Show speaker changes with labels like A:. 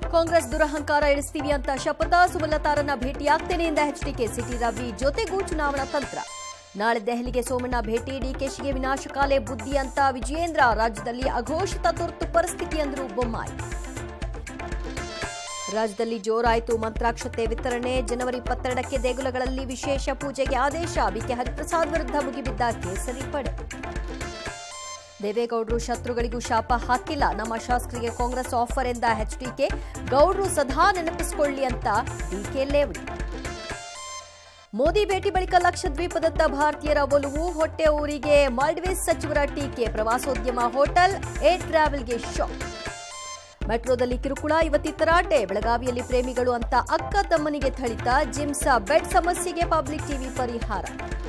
A: ಕಾಂಗ್ರೆಸ್ ದುರಹಂಕಾರ ಇಳಿಸ್ತೀವಿ ಅಂತ ಶಪಥ, ಸುಮಲತಾರನ್ನ ಭೇಟಿಯಾಗ್ತೇನೆ ಎಂದ ಎಚ್ಡಿಕೆ. ಸಿಟಿ ರವಿ ಜೊತೆಗೂ ಚುನಾವಣಾ ತಂತ್ರ. ನಾಳೆ ದೆಹಲಿಗೆ ಸೋಮಣ್ಣ ಭೇಟಿ. ಡಿಕೆಶಿಗೆ ವಿನಾಶಕಾಲೆ ಬುದ್ಧಿ ಅಂತ ವಿಜಯೇಂದ್ರ. ರಾಜ್ಯದಲ್ಲಿ ಅಘೋಷಿತ ತುರ್ತು ಪರಿಸ್ಥಿತಿ ಅಂದ್ರು ಬೊಮ್ಮಾಯಿ. ರಾಜ್ಯದಲ್ಲಿ ಜೋರಾಯಿತು ಮಂತ್ರಾಕ್ಷತೆ ವಿತರಣೆ. ಜನವರಿ 22ಕ್ಕೆ ದೇಗುಲಗಳಲ್ಲಿ ವಿಶೇಷ ಪೂಜೆಗೆ ಆದೇಶ. ಬಿಕೆ ಹರಿಪ್ರಸಾದ್ ವಿರುದ್ಧ ಮುಗಿಬಿದ್ದ ಕೇಸರಿ ಪಡೆ. ದೇವೇಗೌಡರು ಶತ್ರುಗಳಿಗೂ ಶಾಪ ಹಾಕಿಲ್ಲ, ನಮ್ಮ ಶಾಸಕರಿಗೆ ಕಾಂಗ್ರೆಸ್ ಆಫರ್ ಎಂದ ಎಚ್ಡಿಕೆ. ಗೌಡ್ರು ಸದಾ ನೆನಪಿಸಿಕೊಳ್ಳಿ ಅಂತ ಡಿಕೆ ಲೇವಡಿ. ಮೋದಿ ಭೇಟಿ ಬಳಿಕ ಲಕ್ಷದ್ವೀಪದತ್ತ ಭಾರತೀಯರ ಒಲವು. ಹೊಟ್ಟೆ ಊರಿಗೆ ಮಾಲ್ಡೀವ್ಸ್ ಸಚಿವರ ಟೀಕೆ. ಪ್ರವಾಸೋದ್ಯಮ, ಹೋಟೆಲ್, ಏರ್ ಟ್ರಾವೆಲ್ಗೆ ಶಾಕ್. ಮೆಟ್ರೋದಲ್ಲಿ ಕಿರುಕುಳ, ಯುವತಿ ತರಾಟೆ. ಬೆಳಗಾವಿಯಲ್ಲಿ ಪ್ರೇಮಿಗಳು ಅಂತ ಅಕ್ಕ ತಮ್ಮನಿಗೆ ಥಳಿತ. ಜಿಮ್ಸ್ ಬೆಡ್ ಸಮಸ್ಯೆಗೆ ಪಬ್ಲಿಕ್ ಟಿವಿ ಪರಿಹಾರ.